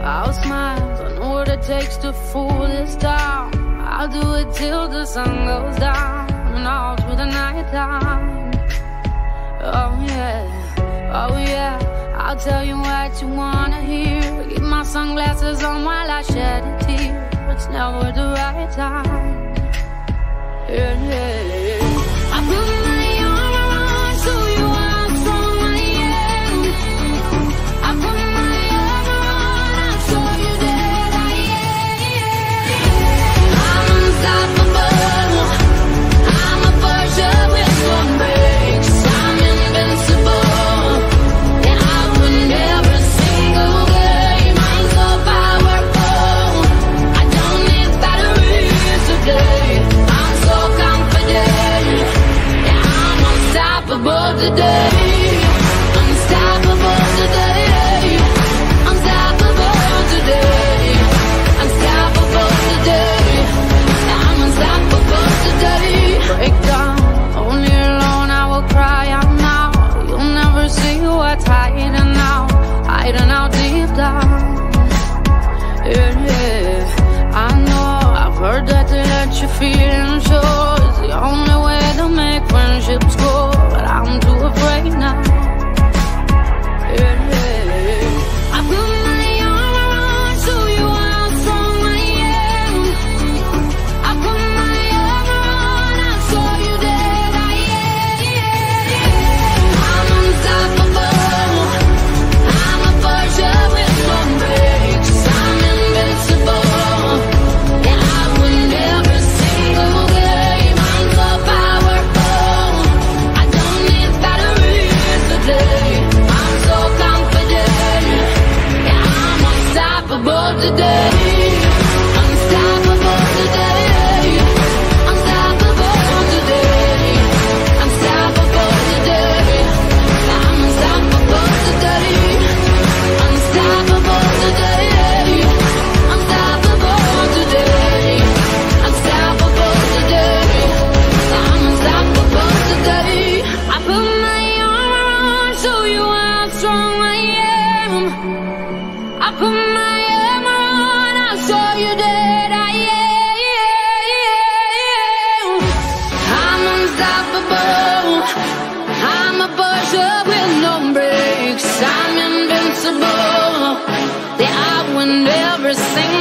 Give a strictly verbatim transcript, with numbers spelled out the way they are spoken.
I'll smile, I know what it takes to fool this town. I'll do it till the sun goes down and all through the night time. Oh yeah, oh yeah, I'll tell you what you wanna hear. Keep my sunglasses on while I shed a tear. It's never the right time. Yeah, yeah, yeah. I put my arm around so you are strong I am. I put my arm around, I'll show you that I am. I'm unstoppable. I'm a Porsche with some brakes. I'm invincible. And I win every single game. I'm so powerful. I don't need batteries today. I'm so confident. Yeah, I'm unstoppable today. Unstoppable today. Unstoppable today. Unstoppable today. I'm unstoppable today. Break down, only alone I will cry out now. You'll never see what's hiding out, hiding out deep down. Yeah, yeah. I know, I've heard that they let you feel and show is the only way to make friendships grow, but I'm too afraid now. Yeah, yeah. I put my arm around so you how strong I am. I put my arm around, I'll show you that I am. I'm unstoppable. I'm a Porsche with some brakes. I'm invincible. Yeah, I win every single game. I'm so powerful. I don't need batteries today. I'm so confident. Yeah, I'm unstoppable today. Unstoppable today. Unstoppable today. Unstoppable today. I'm unstoppable today. Unstoppable today. Unstoppable today. Unstoppable today. I'm unstoppable today. I put my arm around, show you how strong I am. I put my arm around, I'll show you that I am. I'm unstoppable. I'm a Porsche with no brakes. I'm invincible. Yeah, I win every single